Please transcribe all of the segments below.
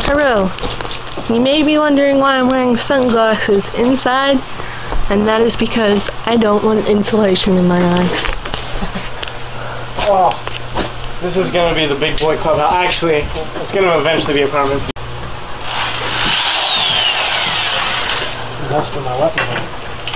Hello. You may be wondering why I'm wearing sunglasses inside, and that is because I don't want insulation in my eyes. Oh, this is going to be the big boy clubhouse. Actually, it's going to eventually be a apartment. That's for my weapon.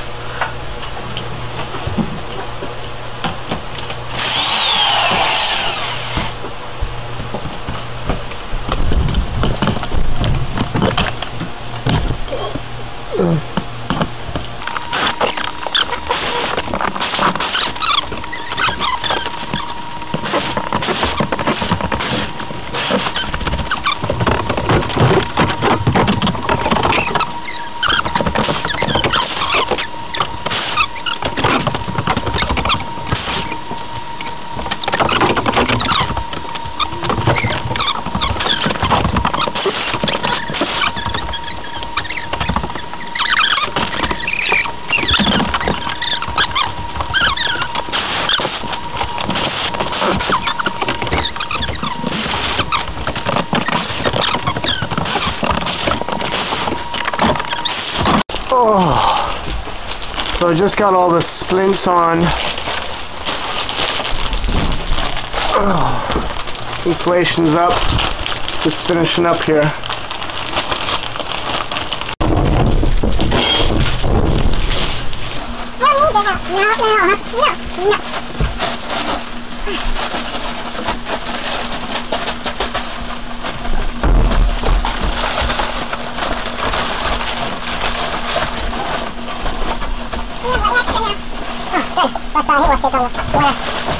Oh, so I just got all the splints on. Oh, insulation's up. Just finishing up here. Basta ahí,